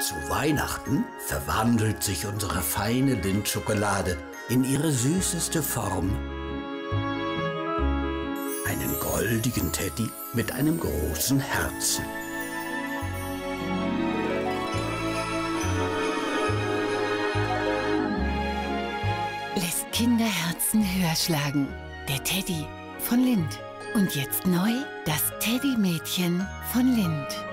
Zu Weihnachten verwandelt sich unsere feine Lindt-Schokolade in ihre süßeste Form. Einen goldigen Teddy mit einem großen Herzen. Lässt Kinderherzen höher schlagen. Der Teddy von Lindt. Und jetzt neu das Teddy-Mädchen von Lindt.